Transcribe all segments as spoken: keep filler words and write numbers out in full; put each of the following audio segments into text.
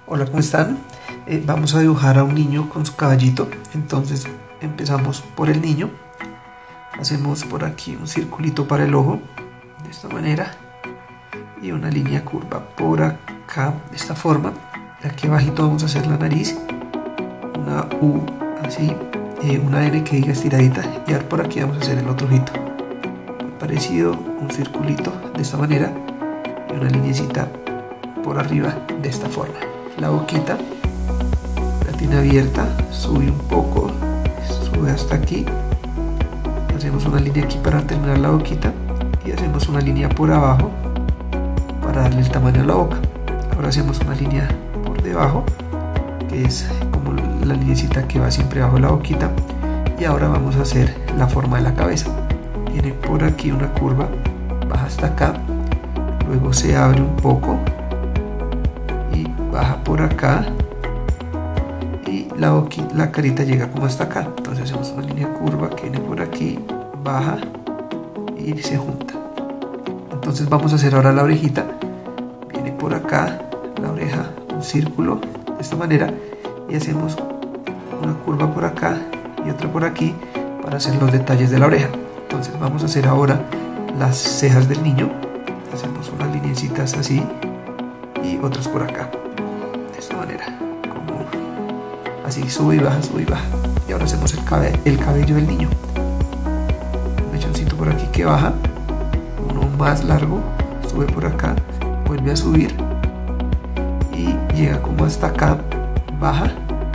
Hola, ¿cómo están? Eh, vamos a dibujar a un niño con su caballito. Entonces empezamos por el niño. Hacemos por aquí un circulito para el ojo, de esta manera. Y una línea curva por acá, de esta forma. Aquí abajito vamos a hacer la nariz. Una U, así. Eh, una N que diga estiradita. Y ahora por aquí vamos a hacer el otro ojito. Parecido, un circulito de esta manera. Y una linecita por arriba, de esta forma. La boquita la tiene abierta, sube un poco, sube hasta aquí, hacemos una línea aquí para terminar la boquita y hacemos una línea por abajo para darle el tamaño a la boca. Ahora hacemos una línea por debajo, que es como la linecita que va siempre bajo la boquita, y ahora vamos a hacer la forma de la cabeza. Viene por aquí una curva, baja hasta acá, luego se abre un poco, baja por acá y la, boquita, la carita llega como hasta acá. Entonces hacemos una línea curva que viene por aquí, baja y se junta. Entonces vamos a hacer ahora la orejita. Viene por acá la oreja, un círculo de esta manera, y hacemos una curva por acá y otra por aquí para hacer los detalles de la oreja. Entonces vamos a hacer ahora las cejas del niño. Hacemos unas lineecitas así y otras por acá, de esta manera, como así, sube y baja, sube y baja. Y ahora hacemos el cabello, el cabello del niño. Un mechoncito por aquí que baja, uno más largo, sube por acá, vuelve a subir y llega como hasta acá, baja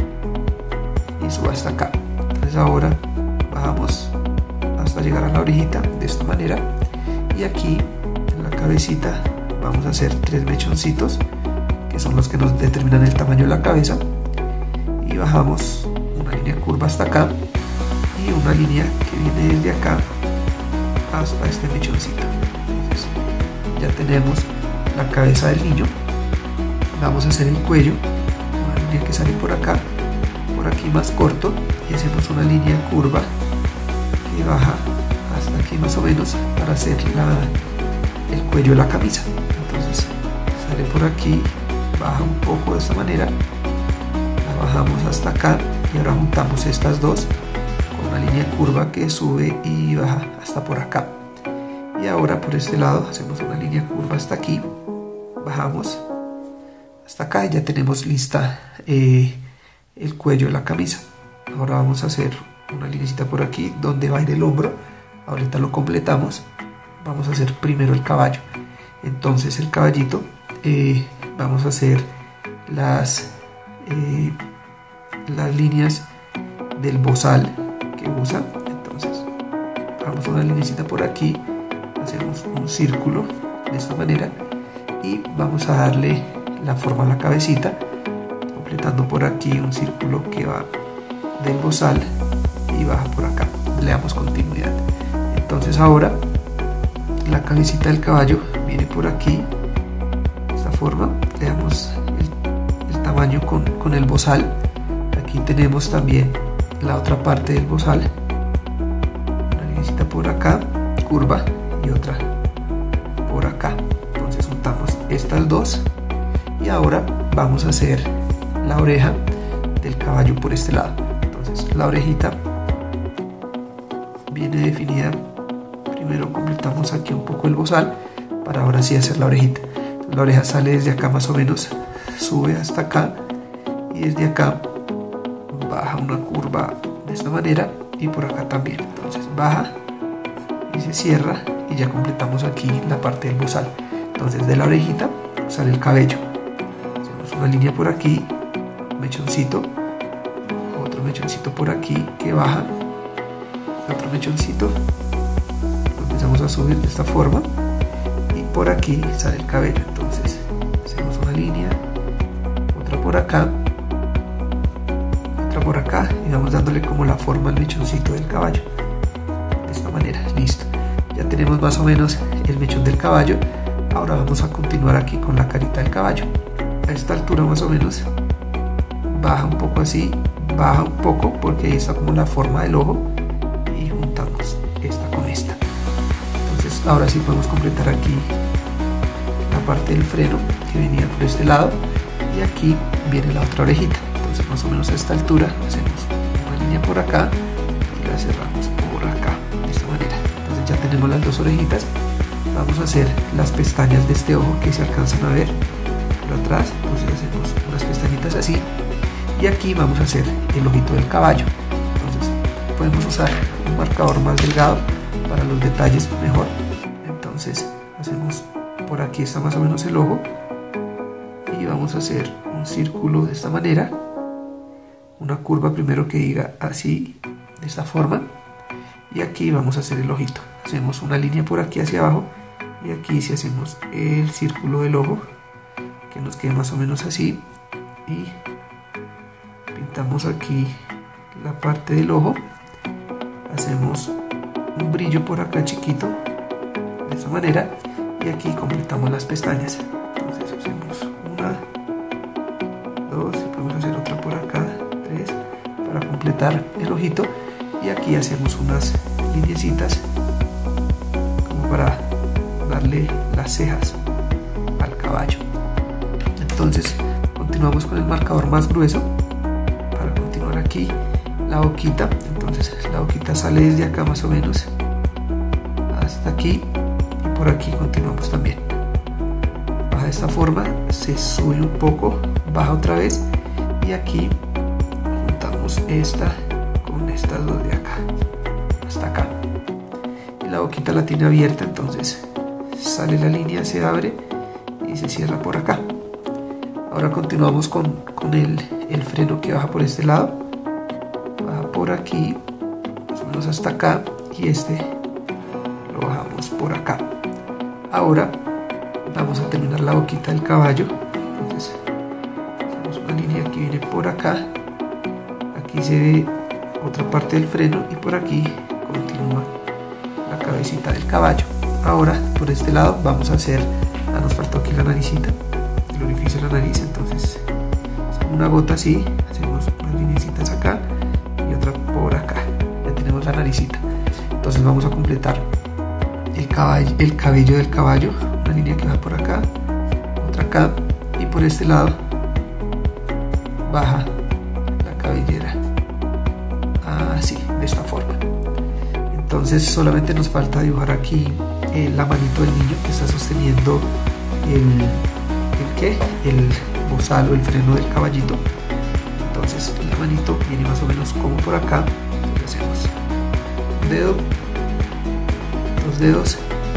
y sube hasta acá. Entonces ahora bajamos hasta llegar a la orejita, de esta manera, y aquí en la cabecita vamos a hacer tres mechoncitos que son los que nos determinan el tamaño de la cabeza, y bajamos una línea curva hasta acá y una línea que viene desde acá hasta este mechoncito. Entonces ya tenemos la cabeza del niño. Vamos a hacer el cuello, una línea que sale por acá, por aquí más corto, y hacemos una línea curva que baja hasta aquí más o menos para hacer la, el cuello de la camisa. Entonces sale por aquí, baja un poco de esta manera, la bajamos hasta acá y ahora juntamos estas dos con una línea curva que sube y baja hasta por acá. Y ahora por este lado hacemos una línea curva hasta aquí, bajamos hasta acá y ya tenemos lista eh, el cuello de la camisa. Ahora vamos a hacer una linecita por aquí donde va a ir el hombro. Ahorita lo completamos. Vamos a hacer primero el caballo. Entonces el caballito, eh, vamos a hacer las, eh, las líneas del bozal que usa. Entonces vamos a una linecita por aquí, hacemos un círculo de esta manera y vamos a darle la forma a la cabecita, completando por aquí un círculo que va del bozal y baja por acá. Le damos continuidad. Entonces ahora la cabecita del caballo viene por aquí, de esta forma. Le damos el, el tamaño con, con el bozal. Aquí tenemos también la otra parte del bozal, una linecita por acá, curva, y otra por acá. Entonces juntamos estas dos y ahora vamos a hacer la oreja del caballo por este lado. Entonces la orejita viene definida. Primero completamos aquí un poco el bozal para ahora sí hacer la orejita. La oreja sale desde acá más o menos, sube hasta acá y desde acá baja una curva de esta manera y por acá también. Entonces baja y se cierra y ya completamos aquí la parte del bozal. Entonces de la orejita sale el cabello. Hacemos una línea por aquí, mechoncito, otro mechoncito por aquí que baja, otro mechoncito, lo empezamos a subir de esta forma y por aquí sale el cabello. Entonces hacemos una línea, otra por acá, otra por acá, y vamos dándole como la forma al mechoncito del caballo, de esta manera. Listo, ya tenemos más o menos el mechón del caballo. Ahora vamos a continuar aquí con la carita del caballo. A esta altura más o menos baja un poco así, baja un poco porque ahí está como la forma del ojo, y juntamos esta con esta. Entonces ahora sí podemos completar aquí la parte del freno que venía por este lado. y aquí viene la otra orejita. Entonces más o menos a esta altura hacemos una línea por acá y la cerramos por acá de esta manera. Entonces ya tenemos las dos orejitas. Vamos a hacer las pestañas de este ojo que se alcanzan a ver por atrás. Entonces hacemos unas pestañitas así y aquí vamos a hacer el ojito del caballo. Entonces podemos usar un marcador más delgado para los detalles mejor. Entonces hacemos, por aquí está más o menos el ojo y vamos a hacer un círculo de esta manera, una curva primero que diga así, de esta forma, y aquí vamos a hacer el ojito. Hacemos una línea por aquí hacia abajo y aquí si hacemos el círculo del ojo que nos quede más o menos así y pintamos aquí la parte del ojo, hacemos un brillo por acá chiquito de esta manera y aquí completamos las pestañas. Entonces hacemos una, dos, y podemos hacer otra por acá, tres, para completar el ojito, y aquí hacemos unas lineecitas como para darle las cejas al caballo. Entonces continuamos con el marcador más grueso para continuar aquí la boquita. Entonces la boquita sale desde acá más o menos hasta aquí y por aquí continuamos también. Baja de esta forma, se sube un poco, baja otra vez y aquí juntamos esta con estas dos de acá hasta acá. Y la boquita la tiene abierta, entonces sale la línea, se abre y se cierra por acá. Ahora continuamos con, con el, el freno que baja por este lado, baja por aquí más o menos hasta acá y este lo bajamos por acá. Ahora vamos a terminar la boquita del caballo. Entonces hacemos una línea que viene por acá, aquí se ve otra parte del freno y por aquí continúa la cabecita del caballo. Ahora por este lado vamos a hacer, ah, nos faltó aquí la naricita, el orificio de la nariz. Entonces una gota así, hacemos unas linecitas acá y otra por acá, ya tenemos la naricita. Entonces vamos a completar el, caballo, el cabello del caballo, una línea que va por acá, otra acá y por este lado baja la cabellera así, de esta forma. Entonces solamente nos falta dibujar aquí eh, la manito del niño que está sosteniendo el, el, ¿qué? el bozal o el freno del caballito. Entonces la manito viene más o menos como por acá. Entonces hacemos un dedo, dos dedos,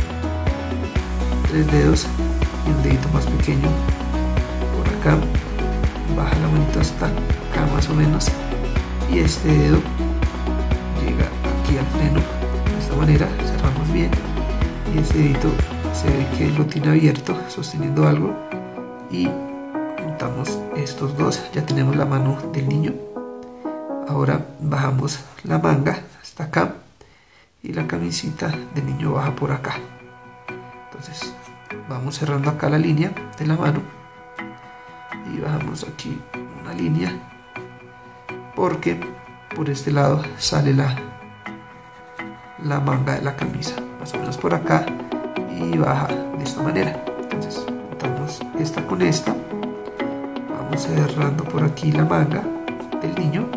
tres dedos y un dedito más pequeño por acá. Baja la manito hasta acá más o menos y este dedo llega aquí al freno de esta manera, cerramos bien y este dedito se ve que lo tiene abierto sosteniendo algo y juntamos estos dos. Ya tenemos la mano del niño. Ahora bajamos la manga hasta acá y la camisita del niño baja por acá. Entonces vamos cerrando acá la línea de la mano y bajamos aquí una línea porque por este lado sale la, la manga de la camisa, más o menos por acá, y baja de esta manera. Entonces juntamos esta con esta, vamos cerrando por aquí la manga del niño,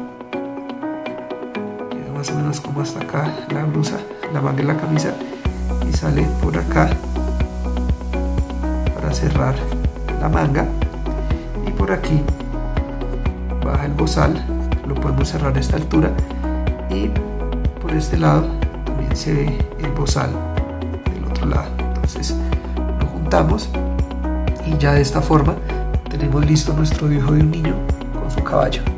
llega más o menos como hasta acá la blusa, la manga de la camisa, y sale por acá para cerrar la manga, y por aquí baja el bozal, lo podemos cerrar a esta altura, y por este lado también se ve el bozal del otro lado. Entonces lo juntamos y ya de esta forma tenemos listo nuestro dibujo de un niño con su caballo.